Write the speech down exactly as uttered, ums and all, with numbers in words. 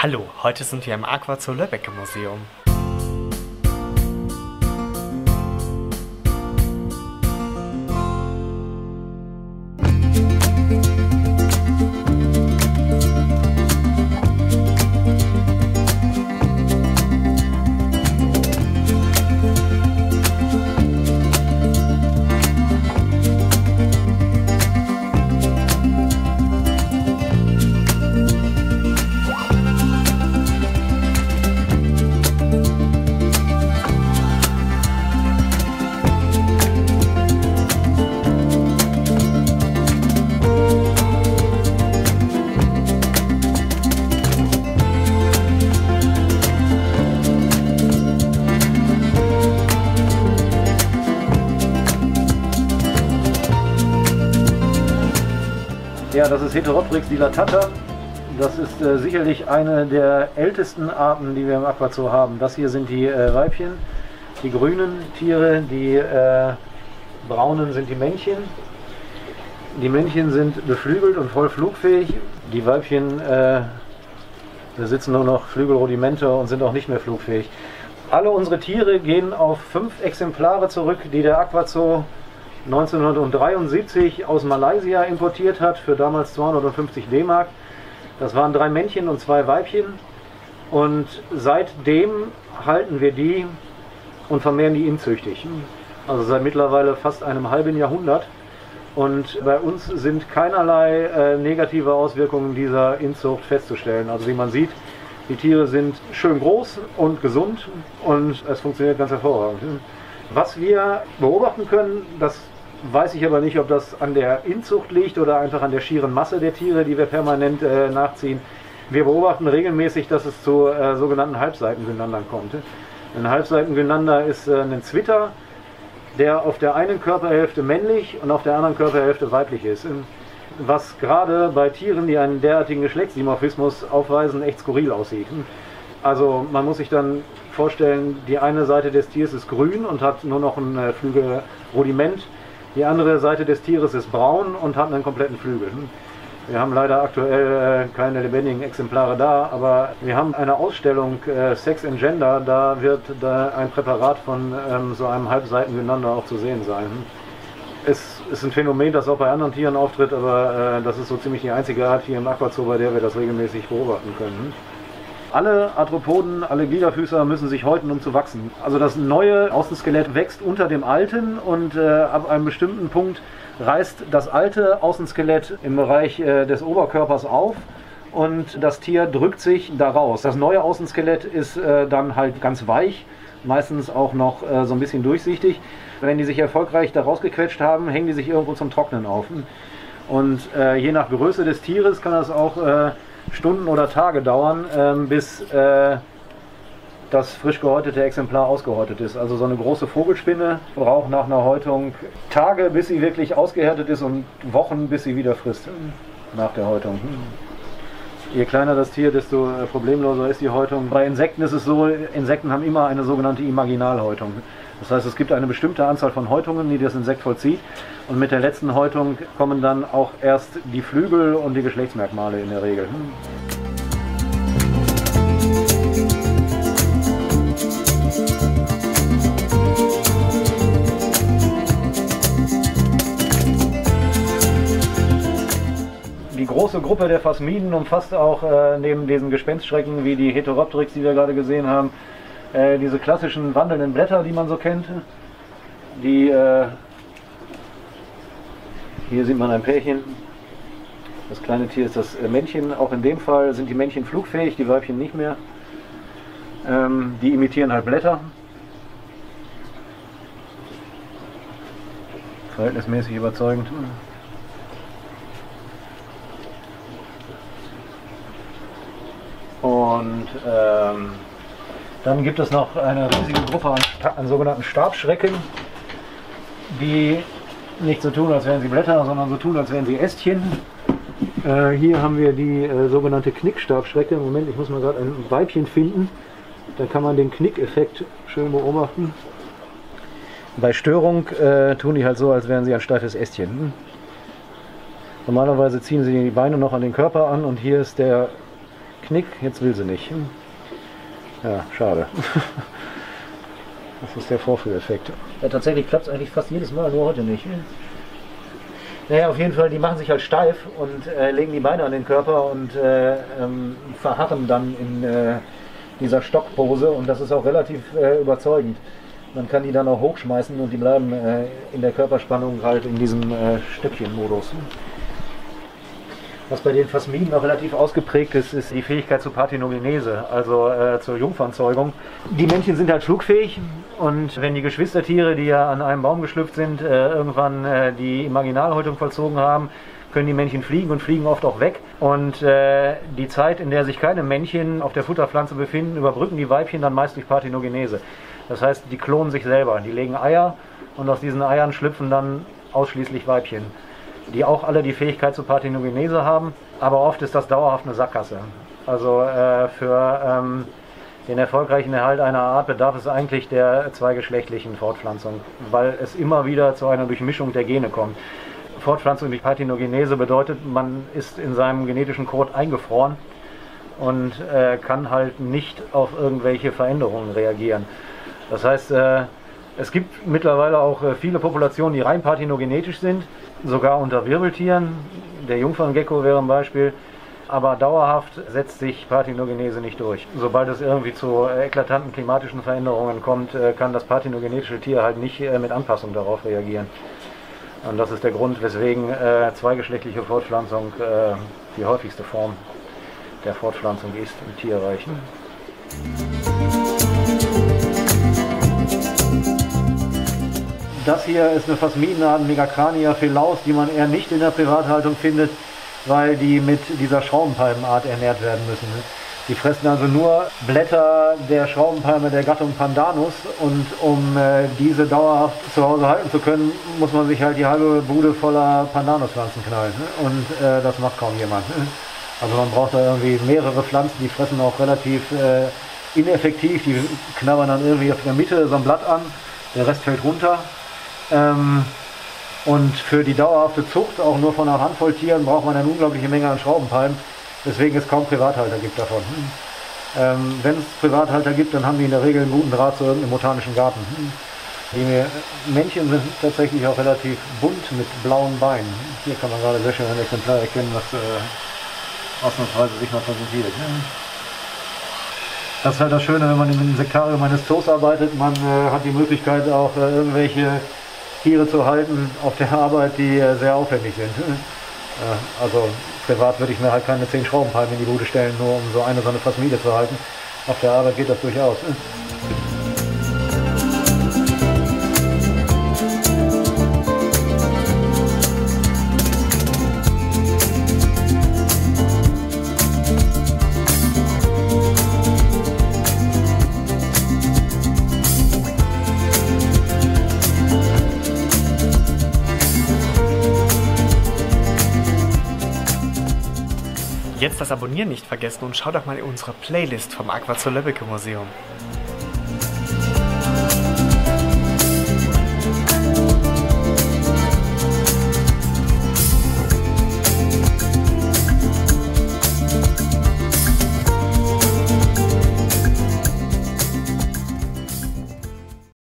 Hallo, heute sind wir im Aquazoo Löbbecke Museum. Ja, das ist Heteropteryx dilatata. Das ist äh, sicherlich eine der ältesten Arten, die wir im Aquazoo haben. Das hier sind die äh, Weibchen, die grünen Tiere, die äh, braunen sind die Männchen. Die Männchen sind beflügelt und voll flugfähig. Die Weibchen äh, besitzen nur noch Flügelrudimente und sind auch nicht mehr flugfähig. Alle unsere Tiere gehen auf fünf Exemplare zurück, die der Aquazoo neunzehnhundertdreiundsiebzig aus Malaysia importiert hat für damals zweihundertfünfzig D-Mark. Das waren drei Männchen und zwei Weibchen und seitdem halten wir die und vermehren die inzüchtig. Also seit mittlerweile fast einem halben Jahrhundert, und bei uns sind keinerlei äh, negative Auswirkungen dieser Inzucht festzustellen. Also wie man sieht, die Tiere sind schön groß und gesund und es funktioniert ganz hervorragend. Was wir beobachten können, das weiß ich aber nicht, ob das an der Inzucht liegt oder einfach an der schieren Masse der Tiere, die wir permanent äh, nachziehen. Wir beobachten regelmäßig, dass es zu äh, sogenannten Halbseitengynandern kommt. Ein Halbseitengynander ist äh, ein Zwitter, der auf der einen Körperhälfte männlich und auf der anderen Körperhälfte weiblich ist. Was gerade bei Tieren, die einen derartigen Geschlechtsdimorphismus aufweisen, echt skurril aussieht. Also man muss sich dann vorstellen, die eine Seite des Tieres ist grün und hat nur noch ein äh, Flügelrudiment. Die andere Seite des Tieres ist braun und hat einen kompletten Flügel. Wir haben leider aktuell äh, keine lebendigen Exemplare da, aber wir haben eine Ausstellung äh, Sex and Gender, da wird da ein Präparat von ähm, so einem Halbseitengynander auch zu sehen sein. Es ist ein Phänomen, das auch bei anderen Tieren auftritt, aber äh, das ist so ziemlich die einzige Art hier im Aquazoo, bei der wir das regelmäßig beobachten können. Alle Arthropoden, alle Gliederfüßer müssen sich häuten, um zu wachsen. Also das neue Außenskelett wächst unter dem alten und äh, ab einem bestimmten Punkt reißt das alte Außenskelett im Bereich äh, des Oberkörpers auf und das Tier drückt sich da raus. Das neue Außenskelett ist äh, dann halt ganz weich, meistens auch noch äh, so ein bisschen durchsichtig. Wenn die sich erfolgreich da rausgequetscht haben, hängen die sich irgendwo zum Trocknen auf. Und äh, je nach Größe des Tieres kann das auch äh, Stunden oder Tage dauern, ähm, bis äh, das frisch gehäutete Exemplar ausgehäutet ist. Also so eine große Vogelspinne braucht nach einer Häutung Tage, bis sie wirklich ausgehärtet ist, und Wochen, bis sie wieder frisst nach der Häutung. Je kleiner das Tier, desto problemloser ist die Häutung. Bei Insekten ist es so, Insekten haben immer eine sogenannte Imaginalhäutung. Das heißt, es gibt eine bestimmte Anzahl von Häutungen, die das Insekt vollzieht, und mit der letzten Häutung kommen dann auch erst die Flügel und die Geschlechtsmerkmale in der Regel. Die große Gruppe der Phasmiden umfasst auch äh, neben diesen Gespenstschrecken wie die Heteropteryx, die wir gerade gesehen haben, äh, diese klassischen wandelnden Blätter, die man so kennt. Die, äh, hier sieht man ein Pärchen. Das kleine Tier ist das Männchen. Auch in dem Fall sind die Männchen flugfähig, die Weibchen nicht mehr. Ähm, die imitieren halt Blätter. Verhältnismäßig überzeugend. Und ähm, dann gibt es noch eine riesige Gruppe an, an sogenannten Stabschrecken, die nicht so tun, als wären sie Blätter, sondern so tun, als wären sie Ästchen. Äh, hier haben wir die äh, sogenannte Knickstabschrecke. Moment, ich muss mal gerade ein Weibchen finden. Da kann man den Knickeffekt schön beobachten. Bei Störung äh, tun die halt so, als wären sie ein steifes Ästchen. Normalerweise ziehen sie die Beine noch an den Körper an und hier ist der Knick, jetzt will sie nicht. Ja, schade. Das ist der Vorführeffekt. Ja, tatsächlich klappt es eigentlich fast jedes Mal, nur heute nicht. Naja, auf jeden Fall, die machen sich halt steif und äh, legen die Beine an den Körper und äh, ähm, verharren dann in äh, dieser Stockpose und das ist auch relativ äh, überzeugend. Man kann die dann auch hochschmeißen und die bleiben äh, in der Körperspannung halt in diesem äh, Stöckchenmodus. Was bei den Phasmiden noch relativ ausgeprägt ist, ist die Fähigkeit zur Parthenogenese, also äh, zur Jungfernzeugung. Die Männchen sind halt flugfähig und wenn die Geschwistertiere, die ja an einem Baum geschlüpft sind, äh, irgendwann äh, die Imaginalhäutung vollzogen haben, können die Männchen fliegen und fliegen oft auch weg. Und äh, die Zeit, in der sich keine Männchen auf der Futterpflanze befinden, überbrücken die Weibchen dann meist durch Parthenogenese. Das heißt, die klonen sich selber, die legen Eier und aus diesen Eiern schlüpfen dann ausschließlich Weibchen, die auch alle die Fähigkeit zur Parthenogenese haben, aber oft ist das dauerhaft eine Sackgasse. Also äh, für ähm, den erfolgreichen Erhalt einer Art bedarf es eigentlich der zweigeschlechtlichen Fortpflanzung, weil es immer wieder zu einer Durchmischung der Gene kommt. Fortpflanzung durch Parthenogenese bedeutet, man ist in seinem genetischen Code eingefroren und äh, kann halt nicht auf irgendwelche Veränderungen reagieren. Das heißt, äh, es gibt mittlerweile auch äh, viele Populationen, die rein parthenogenetisch sind, sogar unter Wirbeltieren. Der Jungferngecko wäre ein Beispiel. Aber dauerhaft setzt sich Parthenogenese nicht durch. Sobald es irgendwie zu eklatanten klimatischen Veränderungen kommt, kann das parthenogenetische Tier halt nicht mit Anpassung darauf reagieren. Und das ist der Grund, weswegen äh, zweigeschlechtliche Fortpflanzung äh, die häufigste Form der Fortpflanzung ist im Tierreich. Das hier ist eine Phasmidenart, Megacrania phylaus, die man eher nicht in der Privathaltung findet, weil die mit dieser Schraubenpalmenart ernährt werden müssen. Die fressen also nur Blätter der Schraubenpalme der Gattung Pandanus und um äh, diese dauerhaft zu Hause halten zu können, muss man sich halt die halbe Bude voller Pandanuspflanzen knallen. Und äh, das macht kaum jemand. Also man braucht da irgendwie mehrere Pflanzen, die fressen auch relativ äh, ineffektiv, die knabbern dann irgendwie auf der Mitte so ein Blatt an, der Rest fällt runter. Ähm, und für die dauerhafte Zucht, auch nur von einer Handvoll Tieren, braucht man eine unglaubliche Menge an Schraubenpalmen, weswegen es kaum Privathalter gibt davon. Ähm, wenn es Privathalter gibt, dann haben die in der Regel einen guten Draht zu irgendeinem botanischen Garten. Die Männchen sind tatsächlich auch relativ bunt mit blauen Beinen. Hier kann man gerade sehr schön ein Exemplar erkennen, was äh, ausnahmsweise sich mal präsentiert. Das ist halt das Schöne, wenn man im Insektarium eines Zoos arbeitet. Man äh, hat die Möglichkeit auch äh, irgendwelche Tiere zu halten auf der Arbeit, die äh, sehr aufwendig sind. Äh, also privat würde ich mir halt keine zehn Schraubenpalmen in die Bude stellen, nur um so eine so eine Phasmide zu halten. Auf der Arbeit geht das durchaus. Jetzt das Abonnieren nicht vergessen und schau doch mal in unsere Playlist vom Aqua zur Löbbecke Museum.